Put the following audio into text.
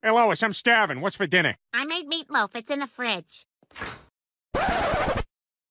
Hey, Lois, I'm starving. What's for dinner? I made meatloaf. It's in the fridge.